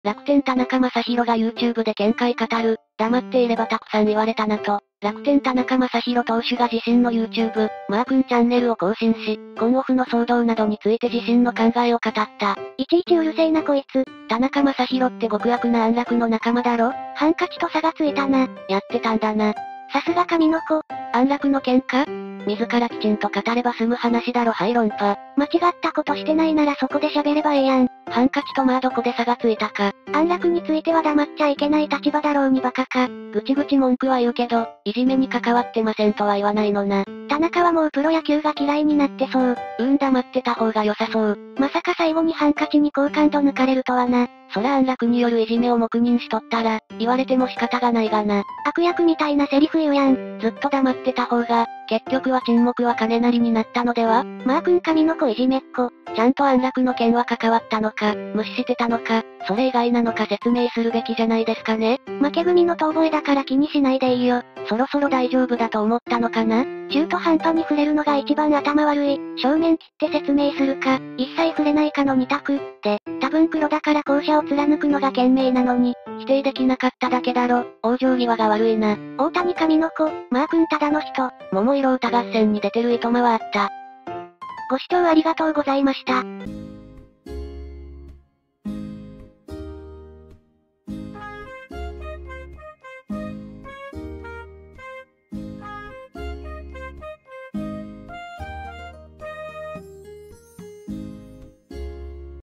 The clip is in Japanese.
楽天田中将大が YouTube で見解語る。黙っていればたくさん言われたなと。楽天田中将大投手が自身の YouTube、マー君チャンネルを更新し、コンオフの騒動などについて自身の考えを語った。 いちいちうるせえなこいつ。 田中将大って極悪な安楽の仲間だろ？ ハンカチと差がついたな。 やってたんだな。 さすが神の子。 安楽の喧嘩？自らきちんと語れば済む話だろはい論破。 間違ったことしてないならそこで喋ればええやん。 ハンカチとまあどこで差がついたか。 安楽については黙っちゃいけない立場だろうにバカか。 ぐちぐち文句は言うけど、いじめに関わってませんとは言わないのな。 田中はもうプロ野球が嫌いになってそう。 黙ってた方が良さそう。 まさか最後にハンカチに好感度抜かれるとはな。 そら安楽によるいじめを黙認しとったら、言われても仕方がないがな。 悪役みたいなセリフ言うやん。 ずっと黙ってた方が、結局は沈黙は金なりになったのでは？ マー君神の子いじめっ子。 ちゃんと安楽の件は関わったのか、無視してたのか、それ以外なのか説明するべきじゃないですかね。 負け組の遠吠えだから気にしないでいいよ。 そろそろ大丈夫だと思ったのかな？ 中途半端に触れるのが一番頭悪い。正面切って説明するか、一切触れないかの二択。で、多分黒だから後者を貫くのが賢明なのに、 否定できなかっただけだろ。往生際が悪いな。 大谷神の子、マー君ただの人。 桃色歌合戦に出てるいとまはあった。 ご視聴ありがとうございました。